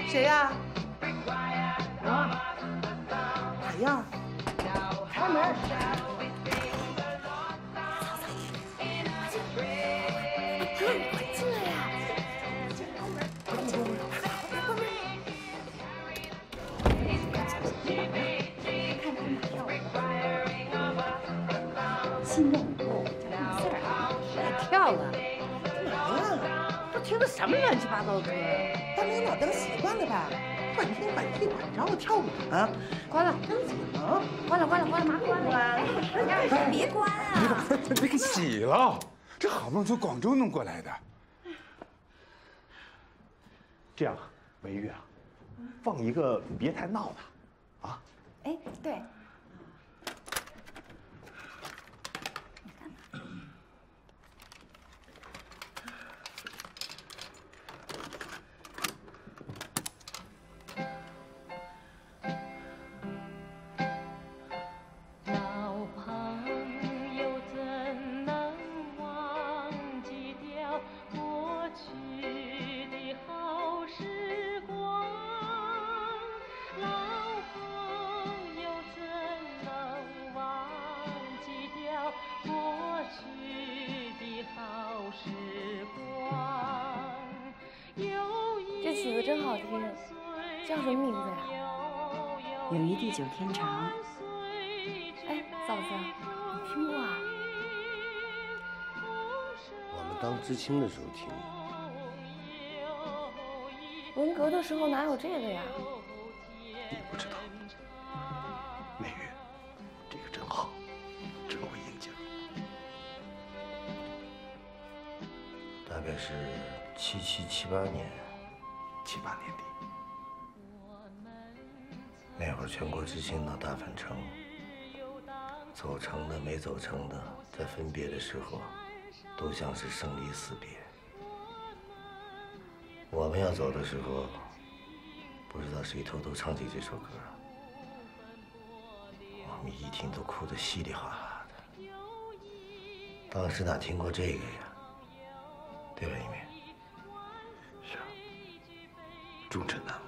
谁呀？我。谁呀？开门。快进来呀！新任务叫什么事儿？别跳了。干嘛呀？这听的什么乱七八糟的歌？当领导当习惯了吧？半天半地管着我跳舞呢。关了，真怎么？关了，马上关了。别关啊！ 别给洗了，这好不容易从广州弄过来的。 这样，文玉啊，放一个别太闹的，啊？ 哎，对。 这曲子真好听，叫什么名字呀？ 友谊地久天长。 哎，嫂子，你听过啊？ 我们当知青的时候听。 文革的时候哪有这个呀？ 你不知道，美玉，这个真好，真会演讲。 大概是77、78年 ，78年底。 那会儿全国知青闹大返城，走成的没走成的，在分别的时候，都像是生离死别。我们要走的时候，不知道谁偷偷唱起这首歌，我们一听都哭得稀里哗啦的。当时哪听过这个呀？对吧，一鸣？ 是啊，终身难忘。